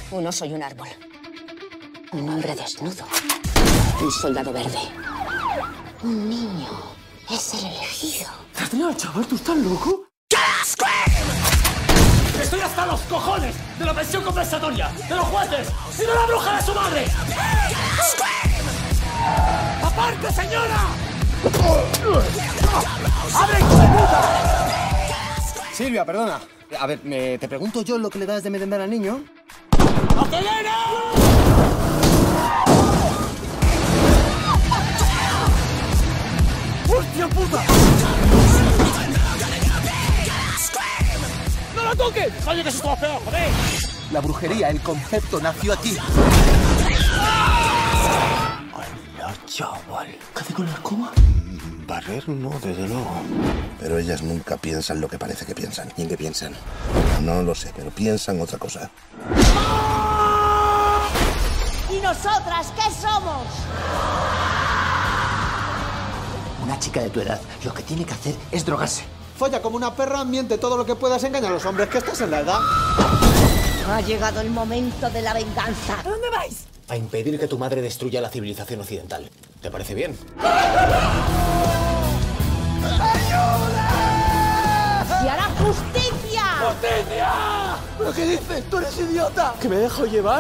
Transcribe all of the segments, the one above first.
Un oso y un árbol. Un hombre desnudo. Un soldado verde. Un niño. Es el elegido. Adrián, chaval, ¿tú estás loco? ¡Estoy hasta los cojones de la pensión compensatoria, de los jueces y de la bruja de su madre! ¡Aparte, señora! ¡Abre, hijo de puta! Silvia, perdona. A ver, te pregunto yo lo que le das de merendar al niño. ¡Acelera! ¡Hostia puta! ¡No la toques! ¡Oye, que se está peor, joder! La brujería, el concepto, nació aquí. ¡Hola, chaval! ¿Qué hace con la escoba? Barrer no, desde luego. Pero ellas nunca piensan lo que parece que piensan. ¿Y en qué piensan? No lo sé, pero piensan otra cosa. ¿Y nosotras qué somos? Una chica de tu edad lo que tiene que hacer es drogarse. Folla como una perra, miente todo lo que puedas, engaña a los hombres, que estás en la edad. Ha llegado el momento de la venganza. ¿A dónde vais? A impedir que tu madre destruya la civilización occidental. ¿Te parece bien? ¡Se hará justicia! ¡Justicia! ¿Pero qué dices? ¡Tú eres idiota! ¿Que me dejo llevar?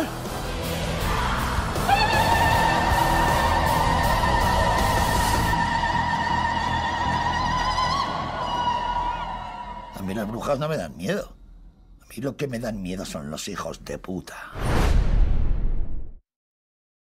A mí las brujas no me dan miedo. A mí lo que me dan miedo son los hijos de puta.